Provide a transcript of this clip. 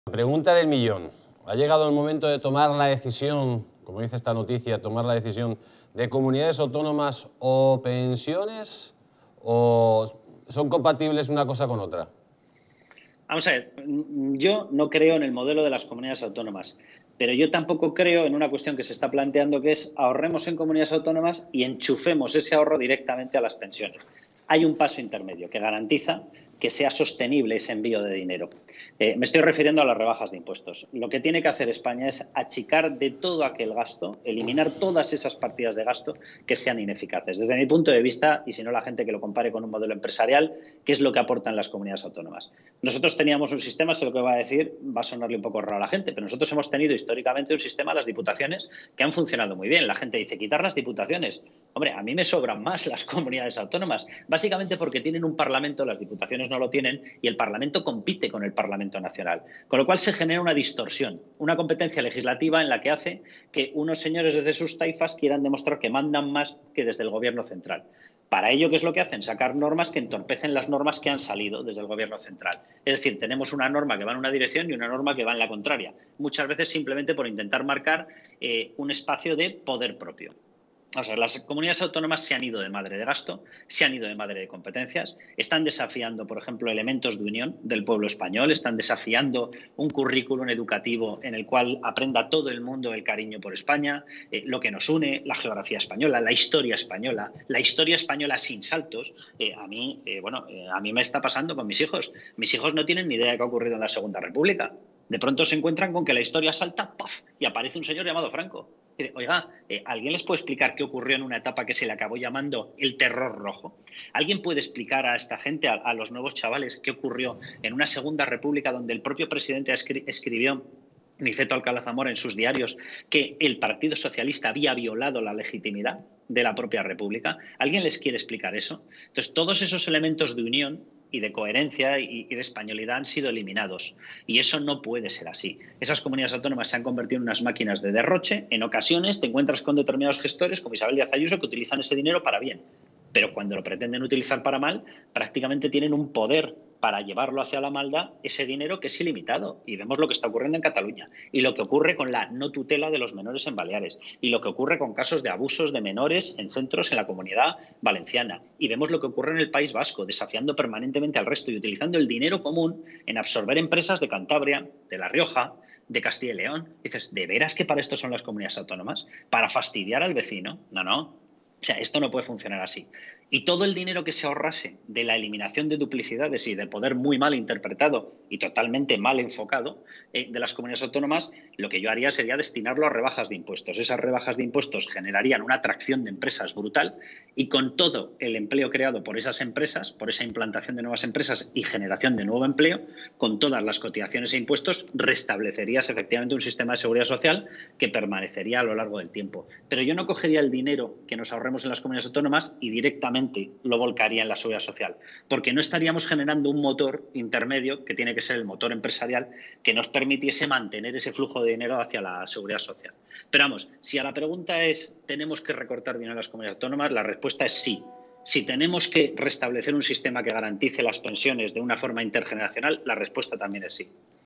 Pregunta del millón. ¿Ha llegado el momento de tomar la decisión, como dice esta noticia, tomar la decisión de comunidades autónomas o pensiones? ¿O son compatibles una cosa con otra? Vamos a ver, yo no creo en el modelo de las comunidades autónomas, pero yo tampoco creo en una cuestión que se está planteando, que es ahorremos en comunidades autónomas y enchufemos ese ahorro directamente a las pensiones. Hay un paso intermedio que garantiza que sea sostenible ese envío de dinero. Me estoy refiriendo a las rebajas de impuestos. Lo que tiene que hacer España es achicar de todo aquel gasto, eliminar todas esas partidas de gasto que sean ineficaces. Desde mi punto de vista, y si no la gente que lo compare con un modelo empresarial, ¿qué es lo que aportan las comunidades autónomas? Nosotros teníamos un sistema, sé lo que va a decir, va a sonarle un poco raro a la gente, pero nosotros hemos tenido históricamente un sistema, las diputaciones, que han funcionado muy bien. La gente dice, quitar las diputaciones. Hombre, a mí me sobran más las comunidades autónomas, básicamente porque tienen un parlamento, las diputaciones no lo tienen, y el parlamento compite con el Parlamento Nacional. Con lo cual se genera una distorsión, una competencia legislativa en la que hace que unos señores desde sus taifas quieran demostrar que mandan más que desde el gobierno central. Para ello, ¿qué es lo que hacen? Sacar normas que entorpecen las normas que han salido desde el gobierno central. Es decir, tenemos una norma que va en una dirección y una norma que va en la contraria. Muchas veces simplemente por intentar marcar un espacio de poder propio. O sea, las comunidades autónomas se han ido de madre de gasto, se han ido de madre de competencias, están desafiando, por ejemplo, elementos de unión del pueblo español, están desafiando un currículum educativo en el cual aprenda todo el mundo el cariño por España, lo que nos une, la geografía española, la historia española sin saltos. A mí me está pasando con mis hijos. Mis hijos no tienen ni idea de qué ha ocurrido en la Segunda República. De pronto se encuentran con que la historia salta, ¡paf!, y aparece un señor llamado Franco. Y dice, oiga, ¿alguien les puede explicar qué ocurrió en una etapa que se le acabó llamando el terror rojo? ¿Alguien puede explicar a esta gente, a los nuevos chavales, qué ocurrió en una Segunda República donde el propio presidente escribió, Niceto Alcalá Zamora, en sus diarios, que el Partido Socialista había violado la legitimidad de la propia República? ¿Alguien les quiere explicar eso? Entonces, todos esos elementos de unión y de coherencia y de españolidad han sido eliminados. Y eso no puede ser así. Esas comunidades autónomas se han convertido en unas máquinas de derroche. En ocasiones te encuentras con determinados gestores, como Isabel Díaz Ayuso, que utilizan ese dinero para bien. Pero cuando lo pretenden utilizar para mal, prácticamente tienen un poder para llevarlo hacia la maldad, ese dinero que es ilimitado. Y vemos lo que está ocurriendo en Cataluña y lo que ocurre con la no tutela de los menores en Baleares y lo que ocurre con casos de abusos de menores en centros en la Comunidad Valenciana. Y vemos lo que ocurre en el País Vasco, desafiando permanentemente al resto y utilizando el dinero común en absorber empresas de Cantabria, de La Rioja, de Castilla y León. Dices, ¿de veras que para esto son las comunidades autónomas? ¿Para fastidiar al vecino? No, no. O sea, esto no puede funcionar así. Y todo el dinero que se ahorrase de la eliminación de duplicidades y de poder muy mal interpretado y totalmente mal enfocado de las comunidades autónomas, lo que yo haría sería destinarlo a rebajas de impuestos. Esas rebajas de impuestos generarían una atracción de empresas brutal y con todo el empleo creado por esas empresas, por esa implantación de nuevas empresas y generación de nuevo empleo, con todas las cotizaciones e impuestos, restablecerías efectivamente un sistema de seguridad social que permanecería a lo largo del tiempo. Pero yo no cogería el dinero que nos ahorremos en las comunidades autónomas y directamente lo volcaría en la seguridad social, porque no estaríamos generando un motor intermedio, que tiene que ser el motor empresarial, que nos permitiese mantener ese flujo de dinero hacia la seguridad social. Pero vamos, si a la pregunta es ¿tenemos que recortar dinero en las comunidades autónomas?, la respuesta es sí. Si tenemos que restablecer un sistema que garantice las pensiones de una forma intergeneracional, la respuesta también es sí.